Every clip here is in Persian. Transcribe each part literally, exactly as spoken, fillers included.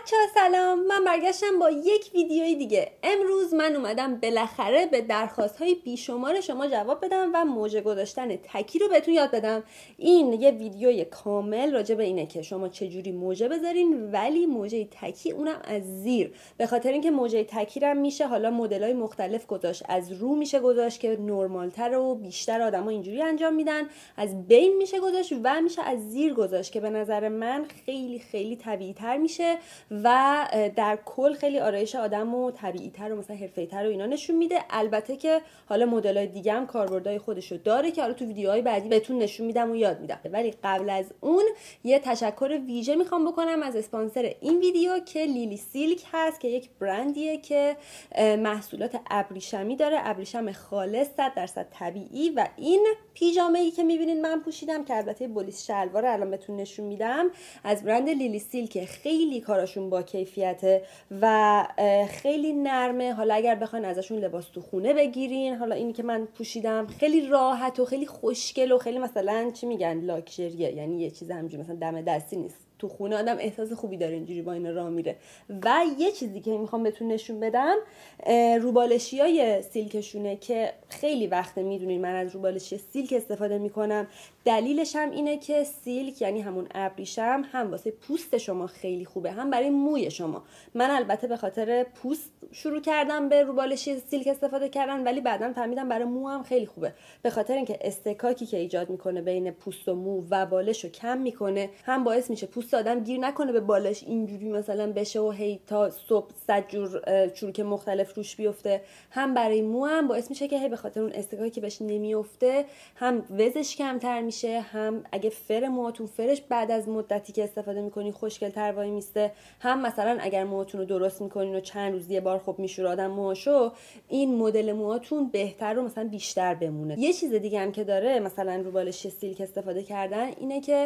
بچه ها سلام، من برگشتم با یک ویدیوی دیگه. امروز من اومدم بالاخره به درخواست های بیشمار شما جواب بدم و موجه گذاشتن تکی رو بهتون یاد بدم. این یه ویدیوی کامل راجع به اینه که شما چجوری موجه بذارین، ولی موجه تکی اونم از زیر، به خاطر اینکه موجه تکی رو میشه حالا مدل‌های مختلف گذاشت. از رو میشه گذاشت که نرمال‌تر و بیشتر آدما اینجوری انجام میدن، از بین میشه گذاشت و میشه از زیر گذاشت که به نظر من خیلی خیلی طبیعی‌تر میشه و در کل خیلی آرایش آدمو طبیعی‌تر و مثلا حرفه‌ای‌تر و اینا نشون میده. البته که حالا مدل‌های دیگه هم کاربردهای خودشو داره که حالا تو ویدیوهای بعدی بهتون نشون میدم و یاد میدم. ولی قبل از اون یه تشکر ویژه میخوام بکنم از اسپانسر این ویدیو که لیلی سیلک هست، که یک برندیه که محصولات ابریشمی داره، ابریشم خالص صد درصد طبیعی. و این پیژامه‌ای که میبینید من پوشیدم که البته بولیس شلوار الان بهتون نشون میدم، از برند لیلی سیلک. خیلی کاراشون با کیفیته و خیلی نرمه. حالا اگر بخواین ازشون لباس تو خونه بگیرین، حالا اینی که من پوشیدم خیلی راحت و خیلی خوشگل و خیلی مثلا چی میگن لاکچریه، یعنی یه چیز همینجوری مثلا دم دستی نیست. تو خونه آدم احساس خوبی داره اینجوری با این راه میره. و یه چیزی که میخوام بهتون نشون بدم روبالشیای سیلکشونه که خیلی وقت میدونین من از روبالشی سیلک استفاده میکنم. دلیلش هم اینه که سیلک یعنی همون ابریشم هم واسه پوست شما خیلی خوبه، هم برای موی شما. من البته به خاطر پوست شروع کردم به روبالشی سیلک استفاده کردن، ولی بعداً فهمیدم برای مو هم خیلی خوبه، به خاطر اینکه استکاکی که ایجاد میکنه بین پوست و مو و بالشو کم میکنه. هم باعث میشه پوست آدم گیر نکنه به بالش اینجوری مثلا بشه و هی تا صبح صد جور چروک مختلف روش بیفته. هم برای مو هم باعث میشه که هی به خاطر اون استکاکی که بهش نمیفته هم وزش کمتر میشه، هم اگه فر موهاتون فرش بعد از مدتی که استفاده میکنین خوشگل‌تر وای میسته، هم مثلا اگر موهاتون رو درست میکنین و چند روز یه بار خب میشوره آدم موهاشو، این مدل موهاتون بهتر و مثلا بیشتر بمونه. یه چیز دیگه هم که داره مثلا روبالشی سیلک استفاده کردن اینه که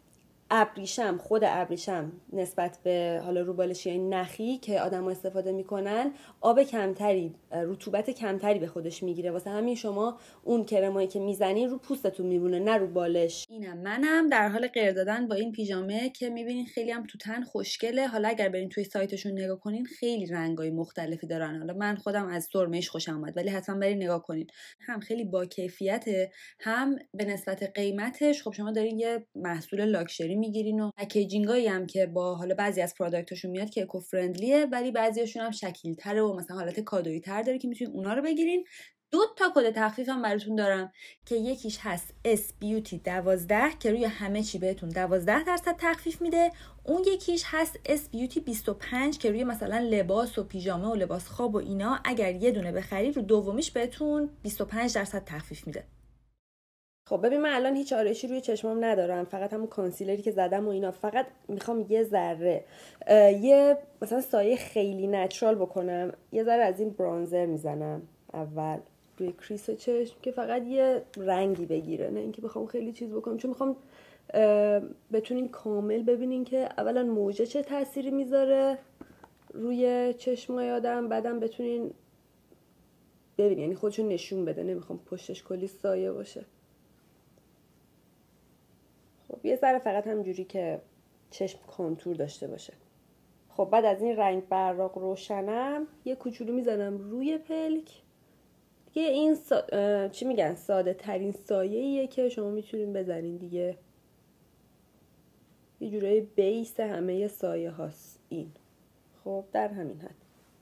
ابریشم، خود ابریشم نسبت به حالا روبالشی نخی که آدم‌ها استفاده میکنن آب کمتری، رطوبت کمتری به خودش میگیره. واسه همین شما اون کرمایی که میزنین رو پوستتون میمونه نه رو بالش. اینم منم در حال غیر دادن با این پیژامه که میبینین خیلی هم تو تن خوشگله. حالا اگر برین توی سایتشون نگاه کنین خیلی رنگای مختلفی دارن. حالا من خودم از سرمه‌اش خوشم اومد، ولی حتما برین نگاه کنین. هم خیلی با کیفیته، هم به نسبت قیمتش خب شما دارین یه محصول لاکچری میگیرین و پکیجینگایی هم که با حالا بعضی از پروداکتاشون میاد که اکو فرندلیه، ولی بعضیاشون هم شکیل‌تره و مثلا حالت کادویی تر داره که میتونین اونا رو بگیرین. دو تا کد تخفیف هم براتون دارم که یکیش هست اس بیوتی دوازده که روی همه چی بهتون دوازده درصد تخفیف میده. اون یکیش هست اس بیوتی بیست و پنج که روی مثلا لباس و پیژامه و لباس خواب و اینا اگر یه دونه بخرید رو دومیش بهتون بیست و پنج درصد تخفیف میده. خب ببین من الان هیچ آرایشی روی چشمام ندارم، فقط همون کانسیلری که زدم و اینا. فقط میخوام یه ذره یه مثلا سایه خیلی نچرال بکنم. یه ذره از این برانزر میزنم اول روی کریس چشم که فقط یه رنگی بگیره، نه اینکه بخوام خیلی چیز بکنم، چون میخوام بتونین کامل ببینین که اولا موجه چه تأثیری میذاره روی چشمای آدم، بعدم بتونین ببینین یعنی خودشون نشون بده. نمیخوام پشتش کلی سایه باشه. خب یه ذره فقط همجوری که چشم کانتور داشته باشه. خب بعد از این رنگ براق روشنم یه کوچولو میزنم روی پلک. دیگه این سا... چی میگن ساده ترین سایه‌ایه که شما میتونین بزنین دیگه. یه جورای بیس همه سایه هاست این. خب در همین حد.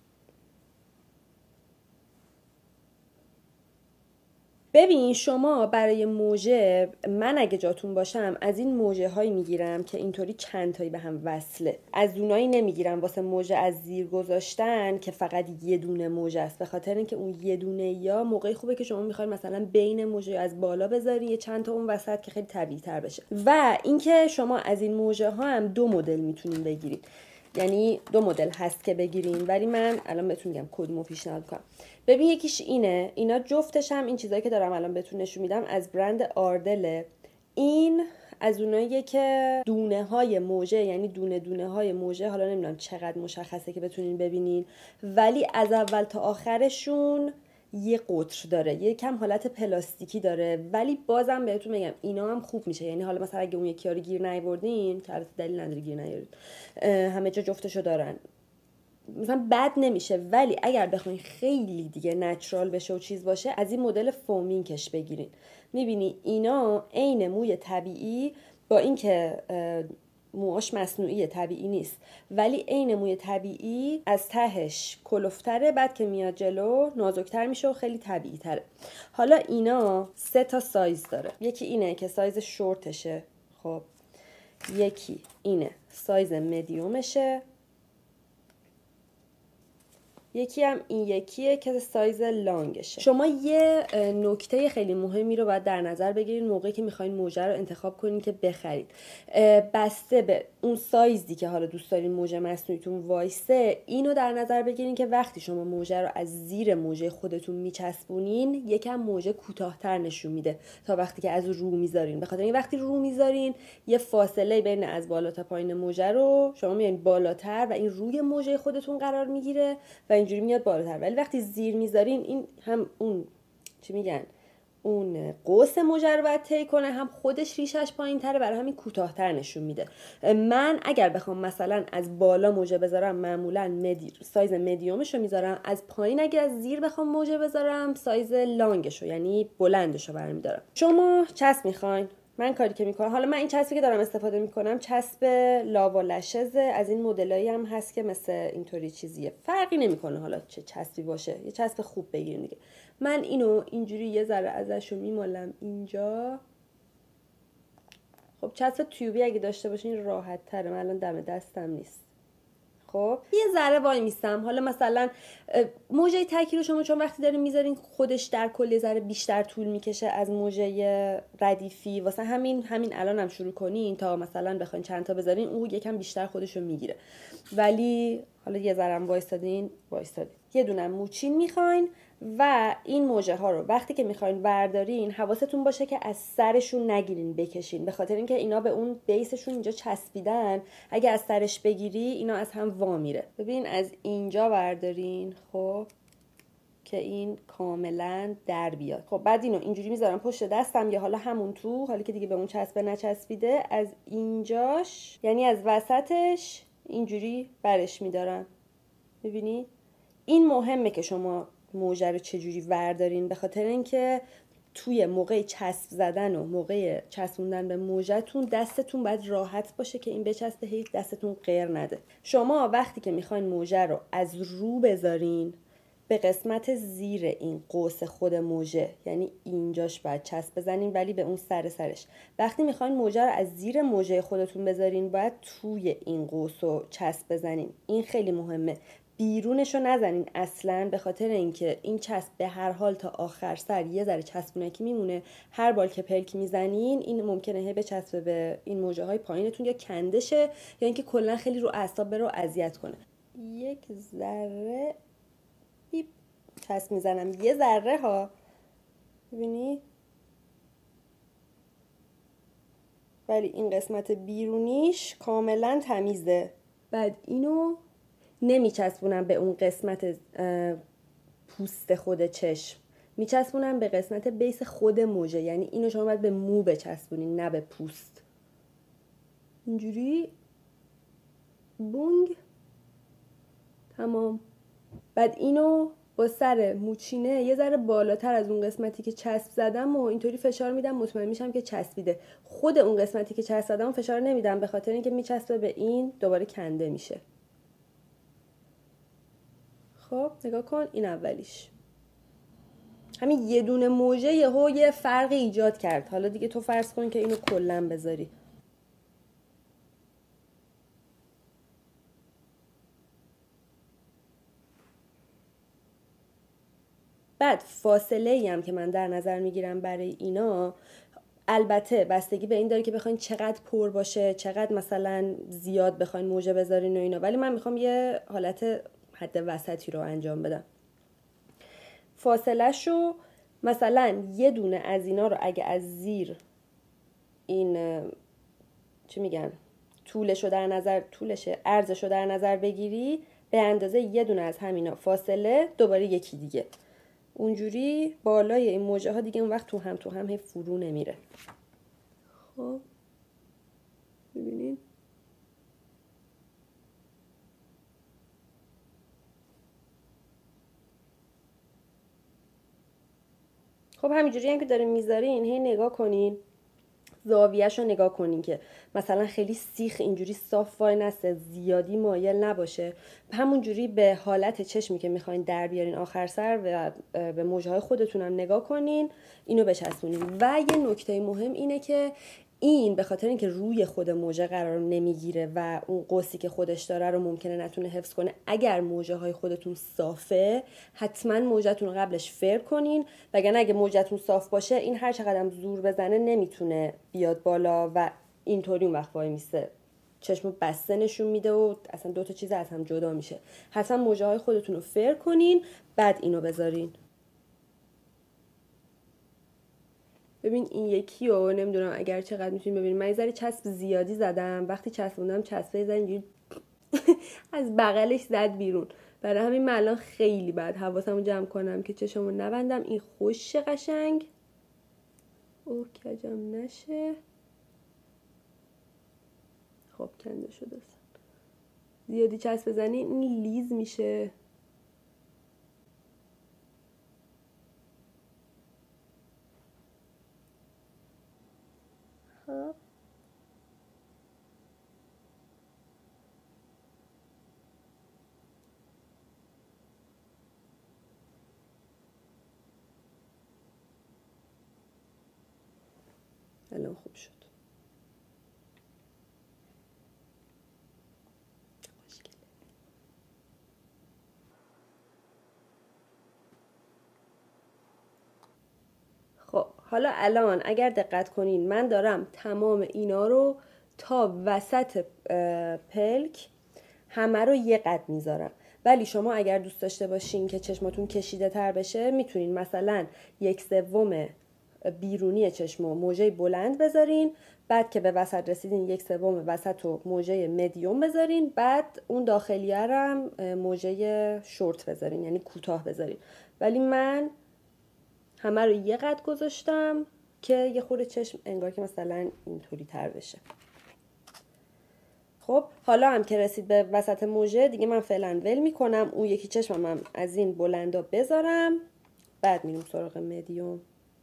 ببین شما برای موجه، من اگه جاتون باشم از این موجه هایی میگیرم که اینطوری چند تایی به هم وصله. از اونایی نمیگیرم واسه موجه از زیر گذاشتن که فقط یه دونه موجه است، به خاطر اینکه اون یه دونه یا موقعی خوبه که شما میخواید مثلا بین موجه از بالا بذاری یه چند تا اون وسط که خیلی طبیعی تر بشه. و اینکه شما از این موجه ها هم دو مدل میتونین بگیرید، یعنی دو مدل هست که بگیرین، ولی من الان بهتون میگم کدومو پیشنهاد کنم. ببین یکیش اینه، اینا جفتش هم این چیزایی که دارم الان بهتون نشون میدم از برند آردله. این از اوناییه که دونه های موجه، یعنی دونه دونه های موجه، حالا نمیدونم چقدر مشخصه که بتونین ببینین، ولی از اول تا آخرشون یه قطر داره، یه کم حالت پلاستیکی داره، ولی بازم بهتون میگم اینا هم خوب میشه. یعنی حالا مثلا اگه اون یکی رو گیر نیاوردین که البته دلیل نداره گیر نیارید، همه جا جفتشو دارن، مثلا بد نمیشه. ولی اگر بخواین خیلی دیگه نچرال بشه و چیز باشه، از این مدل فومینکش بگیرین. میبینی اینا عین موی طبیعی، با اینکه موهاش مصنوعی طبیعی نیست، ولی عین موی طبیعی از تهش کلفتره، بعد که میاد جلو نازکتر میشه و خیلی طبیعی تره. حالا اینا سه تا سایز داره. یکی اینه که سایز شورتشه، خب یکی اینه سایز مدیومشه، یکی هم این یکیه که سایز لانگشه. شما یه نکته خیلی مهمی رو باید در نظر بگیرید موقعی که میخواین موجه رو انتخاب کنین که بخرید. بسته به اون سایزی که حالا دوست دارین موجه مصنوعیتون وایسه، اینو در نظر بگیرین که وقتی شما موجه رو از زیر موجه خودتون میچسبونین، یکم موجه کوتاه‌تر نشون میده تا وقتی که از رو میذارین. به خاطر این وقتی رو میذارین یه فاصله بین از بالا تا پایین موجه رو شما میارین بالاتر و این روی موجه خودتون قرار میگیره و اینجوری میاد بالاتر. ولی وقتی زیر میذارین، این هم اون چی میگن اون قوس موجه رو باید طی کنه، هم خودش ریشش پایین تره، برای همین کوتاه‌تر نشون میده. من اگر بخوام مثلا از بالا موجه بذارم، معمولا مدی... سایز مدیومش رو میذارم. از پایین اگر از زیر بخوام موجه بذارم، سایز لانگش رو یعنی بلندش رو برمی‌دارم. شما چسب میخواین، من کاری که میکنم، حالا من این چسبی که دارم استفاده میکنم چسب لاوا لشز، از این مدلایی هم هست که مثل اینطوری چیزیه، فرقی نمیکنه حالا چه چسبی باشه، یه چسب خوب بگیرین دیگه. من اینو اینجوری یه ذره ازشو میمالم اینجا. خب چسب تیوبی اگه داشته باشین راحت تره، من الان دم دستم نیست. خب یه ذره وای میستم. حالا مثلا موجه تکی رو شما چون وقتی دارین میذارین خودش در کل یه ذره بیشتر طول میکشه از موجه ردیفی، واسه همین همین الان هم شروع کنین تا مثلا بخواین چند تا بذارین اون یکم بیشتر خودشو میگیره. ولی حالا یه ذره هم وایستادین وایستادین یه دونه موچین میخواین و این موجه ها رو وقتی که میخواین بردارین حواستون باشه که از سرشون نگیرین بکشین، به خاطر اینکه اینا به اون بیسشون اینجا چسبیدن. اگه از سرش بگیری اینا از هم وا میره. ببین از اینجا بردارین، خب که این کاملا در بیاد. خب بعد اینو اینجوری میذارم پشت دستم، یا حالا همون تو، حالا که دیگه به اون چسبه نچسبیده، از اینجاش یعنی از وسطش اینجوری برش میدارم. ببینی این مهمه که شما موجه رو چجوری وردارین، به خاطر اینکه توی موقع چسب زدن و موقع چسبوندن به موجهتون دستتون باید راحت باشه که این بچسبه، هیچ دستتون غیر نده. شما وقتی که میخواین موجه رو از رو بذارین، به قسمت زیر این قوس خود موجه، یعنی اینجاش باید چسب بزنین، ولی به اون سر سرش. وقتی میخواین موجه رو از زیر موجه خودتون بذارین، باید توی این قوس رو چسب بزنین. این خیلی مهمه. بیرونشو نزنین اصلا، به خاطر اینکه این چسب به هر حال تا آخر سر یه ذره چسبونکی میمونه. هر بار که پلک میزنین این ممکنه هی بچسبه به این موجه های پایینتون، یا کندشه یا اینکه کلا خیلی رو اعصاب بره و اذیت کنه. یک ذره بیب چسب میزنم، یه ذره ها، ببینی؟ ولی این قسمت بیرونیش کاملا تمیزه. بعد اینو نمیچسبونم به اون قسمت پوست خود چشم، میچسبونم به قسمت بیس خود موجه، یعنی اینو شما باید به مو بچسبونین نه به پوست. اینجوری بونگ تمام. بعد اینو با سر موچینه یه ذره بالاتر از اون قسمتی که چسب زدم و اینطوری فشار میدم، مطمئن میشم که چسبیده. خود اون قسمتی که چسب زدم فشار نمیدم، به خاطر اینکه میچسبه به این، دوباره کنده میشه. خب نگاه کن، این اولیش. همین یه دونه موجه یهو یه فرق ایجاد کرد. حالا دیگه تو فرض کن که اینو کلا بذاری. بعد فاصله ای هم که من در نظر میگیرم برای اینا، البته بستگی به این داره که بخواین چقدر پر باشه، چقدر مثلا زیاد بخواین موجه بذارین و اینا، ولی من میخوام یه حالت حد وسطی رو انجام بدم. فاصله شو مثلا یه دونه از اینا رو اگه از زیر این چی میگن طولش رو در نظر طولشه عرضش رو در نظر بگیری، به اندازه یه دونه از همینا فاصله دوباره یکی دیگه. اونجوری بالای این موجه ها دیگه اون وقت تو هم تو هم هی فرو نمیره. خب ببینید خب همینجوری هم که دارین میذارین هی نگاه کنین، زاویه‌شو نگاه کنین که مثلا خیلی سیخ اینجوری صاف وای نسته، زیادی مایل نباشه. همونجوری به حالت چشمی که میخواین در بیارین آخر سر و به موجهای خودتون هم نگاه کنین، اینو بچسبونین. و یه نکته مهم اینه که این به خاطر اینکه روی خود موجه قرار نمیگیره و اون قوسی که خودش داره رو ممکنه نتونه حفظ کنه، اگر موجه های خودتون صافه حتما موجتون رو قبلش فر کنین، وگرنه اگه موجتون صاف باشه این هر چقدر زور بزنه نمیتونه بیاد بالا و اینطوری اون وقت وای میسته چشمو بسته نشون میده و اصلا دو تا چیز از هم جدا میشه. حتما موجه های خودتون رو فر کنین بعد اینو بذارین. ببین این یکی رو نمیدونم اگر چقدر میتونید ببینید، من یه ذره چسب زیادی زدم، وقتی چسبوندم چسبه زد اینجوری از بغلش زد بیرون، برای همین من الان خیلی بد حواسمو جمع کنم که چشمو نبندم. این خوش قشنگ او کجم نشه. خب کنده شده، زیادی چسب بزنی این لیز میشه. خب الان خوب شد. خب حالا الان اگر دقت کنین من دارم تمام اینا رو تا وسط پلک همه رو یه قد میذارم، ولی شما اگر دوست داشته باشین که چشماتون کشیده تر بشه میتونین مثلا یک سوم بیرونی چشمو موجه بلند بذارین، بعد که به وسط رسیدین یک سوم وسط رو موجه مدیوم بذارین، بعد اون داخلیه رو هم موجه شورت بذارین یعنی کوتاه بذارین. ولی من همه رو یه قد گذاشتم که یه خورده چشم انگار که مثلا اینطوری تر بشه. خب حالا هم که رسید به وسط موجه دیگه من فعلا ول میکنم، اون یکی چشمم هم از این بلندا بذارم، بعد میریم سراغ مدیوم.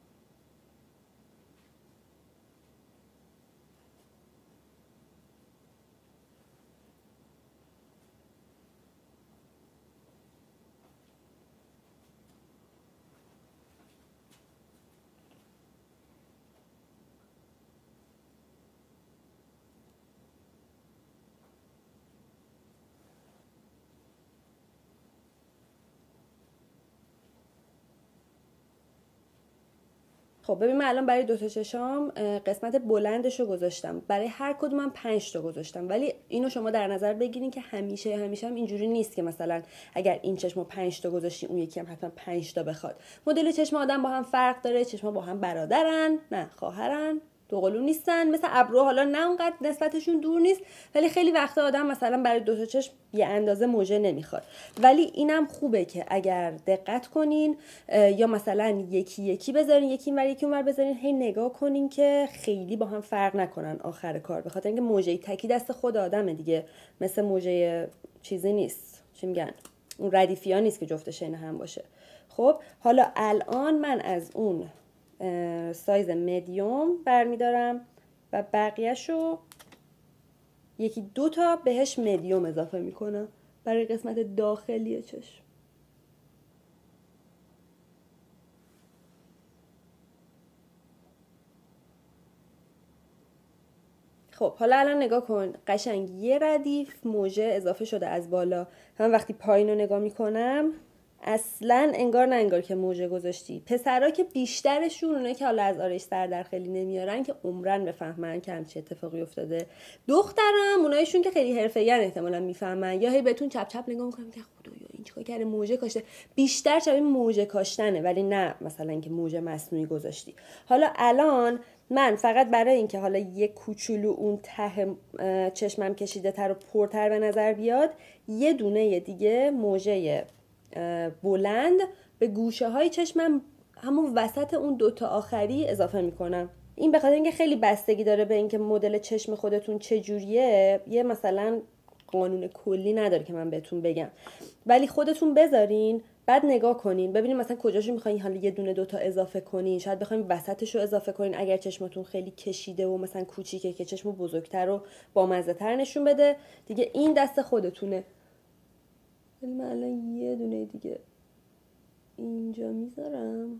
خب ببین من الان برای دو تا چشام قسمت بلندش رو گذاشتم، برای هر کدوم من پنج تا گذاشتم، ولی اینو شما در نظر بگیرین که همیشه همیشه هم اینجوری نیست که مثلا اگر این چشمو پنج تا گذاشتی اون یکی هم حتما پنج تا بخواد. مدل چشم آدم با هم فرق داره، چشما با هم برادرن نه خواهرن، دوقلو نیستن، مثل ابرو حالا نه اونقدر نسبتشون دور نیست، ولی خیلی وقتا آدم مثلا برای دو تا چشم یه اندازه موجه نمیخواد. ولی اینم خوبه که اگر دقت کنین یا مثلا یکی یکی بذارین، یکی اینور یکی اونور بذارین، هی نگاه کنین که خیلی با هم فرق نکنن آخر کار، به خاطر اینکه موجه تکی دست خود آدمه دیگه، مثل موجه چیزی نیست، چی میگن اون ردیفیا نیست که جفتش عین هم باشه. خب حالا الان من از اون سایز مدیوم برمیدارم و بقیه‌شو یکی دو تا بهش مدیوم اضافه میکنم برای قسمت داخلی چشم. خب حالا الان نگاه کن قشنگ یه ردیف موجه اضافه شده از بالا. من وقتی پایین رو نگاه میکنم اصلا انگار نه انگار که موجه گذاشتی. پسرها که بیشترشون اونه که حالا از آرایش سر در خیلی نمیارن که عمرن بفهمن که همچه اتفاقی افتاده. دخترم اونایشون که خیلی حرفه‌این احتمالاً میفهمن، یا هی بهتون چپ چپ نگاه میکنن که خدایا این چیکار کرده موجه کاشته. بیشتر شبیه موجه کاشتنه، ولی نه مثلا اینکه موجه مصنوعی گذاشتی. حالا الان من فقط برای اینکه حالا یه کوچولو اون ته چشمم کشیده تر و پرتر به نظر بیاد، یه دونه دیگه موجه بلند به گوشه های چشمم همون وسط اون دوتا آخری اضافه میکنم. این به خاطر اینکه خیلی بستگی داره به اینکه مدل چشم خودتون چجوریه. یه مثلا قانون کلی نداره که من بهتون بگم، ولی خودتون بذارین بعد نگاه کنین ببینین مثلا کجاشو میخواین حالا یه دونه دوتا اضافه کنین، شاید بخواین وسطشو اضافه کنین اگر چشمتون خیلی کشیده و مثلا کوچیکه که چشمو بزرگتر و بامزه‌تر نشون بده دیگه. این دست خودتونه. ولی من الان یه دونه دیگه اینجا میذارم.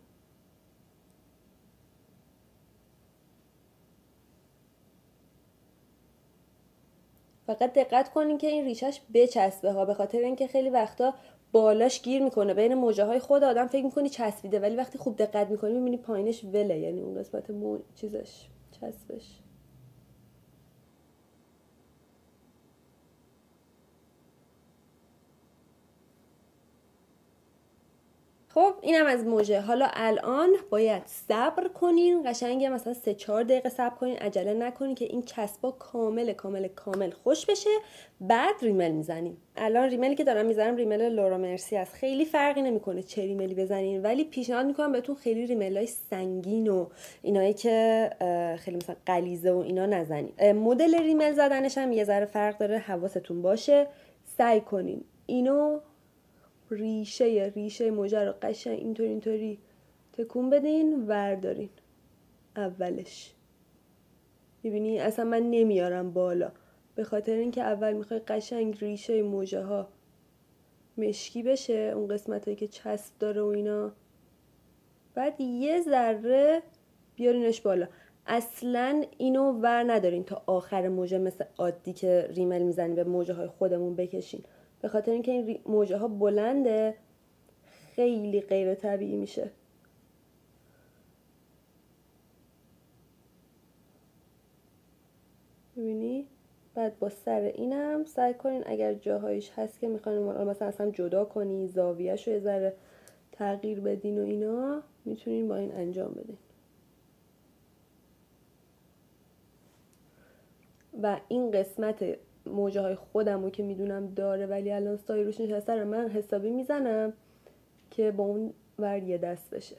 فقط دقت کنین که این ریشش بچسبه ها، به خاطر اینکه خیلی وقتا بالاش گیر میکنه بین موجه های خود آدم، فکر میکنی چسبیده ولی وقتی خوب دقت میکنی میبینی پایینش وله، یعنی اون قسمت مو... چیزش چسبش. خب اینم از موجه. حالا الان باید صبر کنین، قشنگ مثلا سه چهار دقیقه صبر کنین، عجله نکنین که این چسبا کامل کامل کامل خوش بشه، بعد ریمل میزنیم. الان ریملی که دارم میزنم ریمل لورا مرسی است، خیلی فرقی نمیکنه چه ریملی بزنین، ولی پیشنهاد میکنم بهتون خیلی ریملای سنگین و اینایی که خیلی مثلا غلیظه و اینا نزنین. مدل ریمل زدنش هم یه ذره فرق داره، حواستون باشه. سعی کنین اینو ریشه ریشه موجه رو قشنگ اینطوری اینطوری تکون بدین، وردارین اولش. میبینی اصلا من نمیارم بالا به خاطر اینکه اول میخوای قشنگ ریشه موجه ها مشکی بشه، اون قسمتایی که چسب داره و اینا، بعد یه ذره بیارینش بالا. اصلا اینو ور ندارین تا آخر موجه مثل عادی که ریمل میزنیم به موجه های خودمون بکشین، به خاطر اینکه این موجه ها بلنده خیلی غیر طبیعی میشه. ببینی؟ بعد با سر اینم سعی کنین اگر جاهایش هست که میخواین مثلا اصلا جدا کنی، زاویه‌شو یه ذره تغییر بدین و اینا، میتونین با این انجام بدین. و این قسمت موجه های خودمو که میدونم داره ولی الان سایه روش نشسته رو من حسابی میزنم که با اون ور یه دست بشه.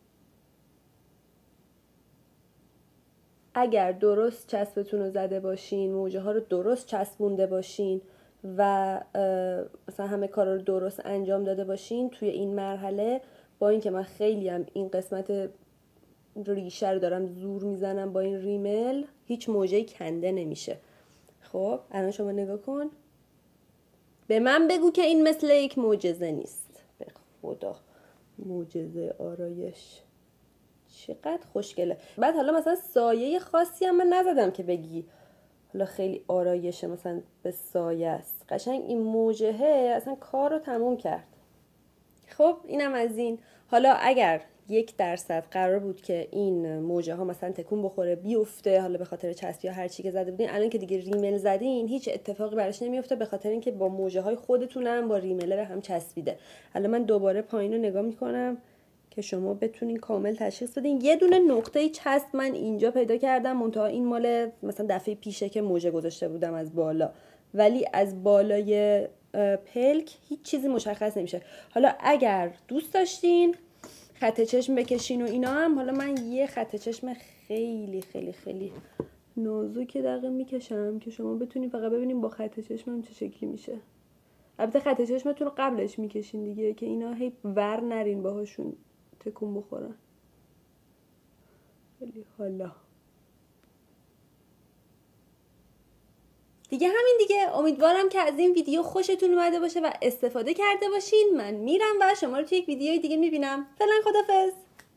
اگر درست چسبتون رو زده باشین، موجه ها رو درست چسبونده باشین و مثلا همه کارا رو درست انجام داده باشین توی این مرحله، با اینکه من خیلی هم این قسمت ریشه رو دارم زور میزنم با این ریمل، هیچ موجه‌ای کنده نمیشه. خب الان شما نگاه کن، به من بگو که این مثل یک معجزه نیست. به خدا معجزه آرایش چقدر خوشگله. بعد حالا مثلا سایه خاصی هم من نزدم که بگی حالا خیلی آرایشه مثلا به سایه است، قشنگ این موجهه اصلا کار رو تموم کرد. خب اینم از این. حالا اگر یک درصد قرار بود که این موجه ها مثلا تکون بخوره بیفته، حالا به خاطر چسبی یا هر چی که زده بودین، الان که دیگه ریمل زدین هیچ اتفاقی براش نمیفته، به خاطر اینکه با موجه های خودتونم با ریمل به هم چسبیده. الان من دوباره پایین رو نگاه میکنم که شما بتونین کامل تشخیص بدین. یه دونه نقطه چسب من اینجا پیدا کردم، منتها این مال مثلا دفعه پیشه که موجه گذاشته بودم از بالا، ولی از بالای پلک هیچ چیزی مشخص نمیشه. حالا اگر دوست داشتین خط چشم بکشین و اینا هم، حالا من یه خط چشم خیلی خیلی خیلی نازک دقیق میکشم که شما بتونین فقط ببینین با خط چشمم چه شکلی میشه. البته خط چشمتون رو قبلش میکشین دیگه که اینا هی ور نرین باهاشون تکون بخورن. خیلی حالا دیگه همین دیگه. امیدوارم که از این ویدیو خوشتون اومده باشه و استفاده کرده باشین. من میرم و شما رو توی یک ویدیوی دیگه میبینم. فعلا خدافظ.